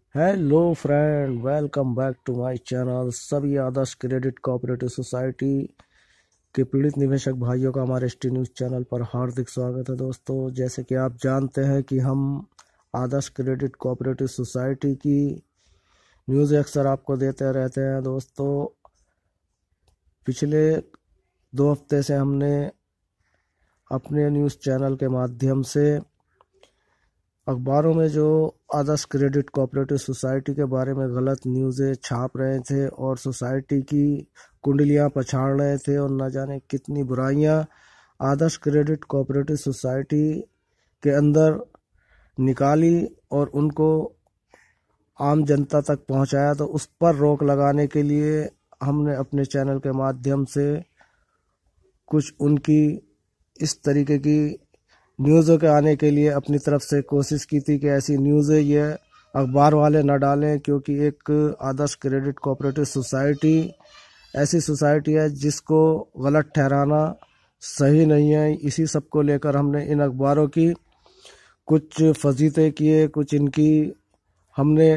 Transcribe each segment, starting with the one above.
Hello friend, welcome back to my channel. सभी आदर्श credit cooperative society के पीड़ित निवेशक भाइयों का हमारे एसटी न्यूज़ चैनल पर हार्दिक स्वागत है। दोस्तों, जैसे कि आप जानते हैं कि हम आदर्श क्रेडिट कोऑपरेटिव सोसाइटी की न्यूज़ अक्सर आपको देते रहते हैं। दोस्तों, पिछले 2 हफ्ते से हमने अपने न्यूज़ चैनल के माध्यम से अखबारों में जो आदर्श क्रेडिट कोऑपरेटिव सोसाइटी के बारे में गलत न्यूज़ें छाप रहे थे और सोसाइटी की कुंडलियां पछाड़ रहे थे और न जाने कितनी बुराइयां आदर्श क्रेडिट कोऑपरेटिव सोसाइटी के अंदर निकाली और उनको आम जनता तक पहुंचाया, तो उस पर रोक लगाने के लिए हमने अपने चैनल के माध्यम से कुछ उनकी इस तरीके की न्यूज़ों के आने के लिए अपनी तरफ से कोशिश की थी कि ऐसी न्यूज़ें ये अखबार वाले न डालें, क्योंकि एक आदर्श क्रेडिट कोऑपरेटिव सोसाइटी ऐसी सोसाइटी है जिसको गलत ठहराना सही नहीं है। इसी सब को लेकर हमने इन अखबारों की कुछ फजीते किए, कुछ इनकी हमने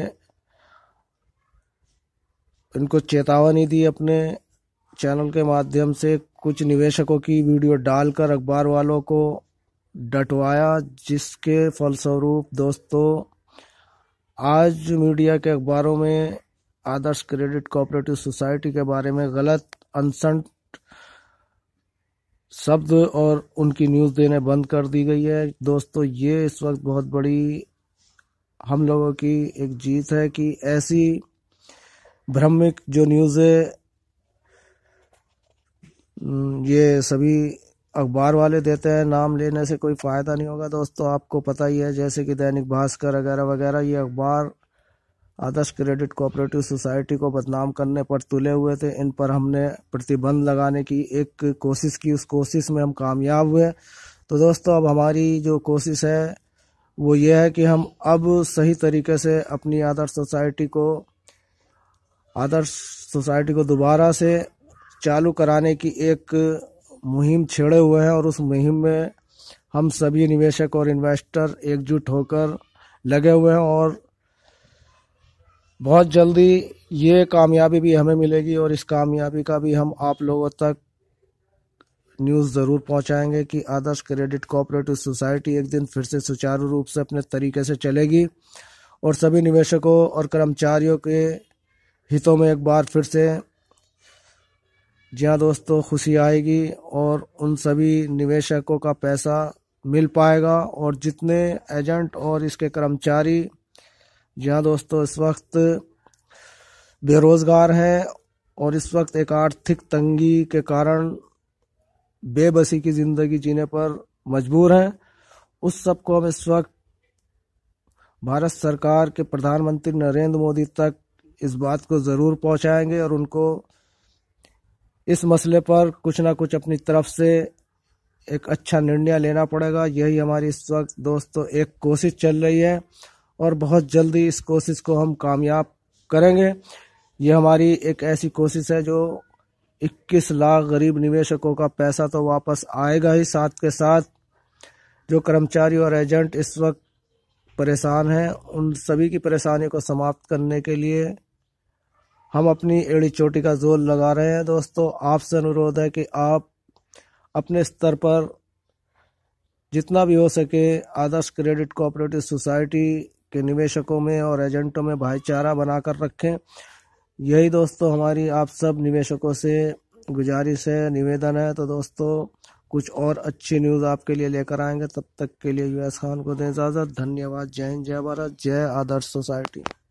इनको चेतावनी दी अपने चैनल के माध्यम से, कुछ निवेशकों की वीडियो डालकर अखबार वालों को डटवाया, जिसके फलस्वरूप दोस्तों आज मीडिया के अखबारों में आदर्श क्रेडिट कोऑपरेटिव सोसाइटी के बारे में गलत अनसन शब्द और उनकी न्यूज़ देने बंद कर दी गई है। दोस्तों, ये इस वक्त बहुत बड़ी हम लोगों की एक जीत है कि ऐसी भ्रामक जो न्यूज़ें ये सभी अखबार वाले देते हैं, नाम लेने से कोई फ़ायदा नहीं होगा। दोस्तों, आपको पता ही है, जैसे कि दैनिक भास्कर वगैरह वगैरह, ये अखबार आदर्श क्रेडिट कोऑपरेटिव सोसाइटी को बदनाम करने पर तुले हुए थे। इन पर हमने प्रतिबंध लगाने की एक कोशिश की, उस कोशिश में हम कामयाब हुए। तो दोस्तों, अब हमारी जो कोशिश है वो ये है कि हम अब सही तरीके से अपनी आदर्श सोसाइटी को दोबारा से चालू कराने की एक मुहिम छेड़े हुए हैं और उस मुहिम में हम सभी निवेशक और इन्वेस्टर एकजुट होकर लगे हुए हैं और बहुत जल्दी ये कामयाबी भी हमें मिलेगी और इस कामयाबी का भी हम आप लोगों तक न्यूज़ ज़रूर पहुंचाएंगे कि आदर्श क्रेडिट कोऑपरेटिव सोसाइटी एक दिन फिर से सुचारू रूप से अपने तरीके से चलेगी और सभी निवेशकों और कर्मचारियों के हितों में एक बार फिर से जी हाँ दोस्तों खुशी आएगी और उन सभी निवेशकों का पैसा मिल पाएगा। और जितने एजेंट और इसके कर्मचारी जी हाँ दोस्तों इस वक्त बेरोजगार हैं और इस वक्त एक आर्थिक तंगी के कारण बेबसी की जिंदगी जीने पर मजबूर हैं, उस सब को हम इस वक्त भारत सरकार के प्रधानमंत्री नरेंद्र मोदी तक इस बात को ज़रूर पहुंचाएंगे और उनको इस मसले पर कुछ ना कुछ अपनी तरफ से एक अच्छा निर्णय लेना पड़ेगा। यही हमारी इस वक्त दोस्तों एक कोशिश चल रही है और बहुत जल्दी इस कोशिश को हम कामयाब करेंगे। ये हमारी एक ऐसी कोशिश है जो 21 लाख गरीब निवेशकों का पैसा तो वापस आएगा ही, साथ के साथ जो कर्मचारी और एजेंट इस वक्त परेशान हैं उन सभी की परेशानी को समाप्त करने के लिए हम अपनी एड़ी चोटी का जोर लगा रहे हैं। दोस्तों, आपसे अनुरोध है कि आप अपने स्तर पर जितना भी हो सके आदर्श क्रेडिट कोऑपरेटिव सोसाइटी के निवेशकों में और एजेंटों में भाईचारा बनाकर रखें। यही दोस्तों हमारी आप सब निवेशकों से गुजारिश है, निवेदन है। तो दोस्तों, कुछ और अच्छी न्यूज़ आपके लिए लेकर आएंगे। तब तक के लिए यूएस खान को दें इजाज़त। धन्यवाद। जय हिंद, जय भारत, जय आदर्श सोसाइटी।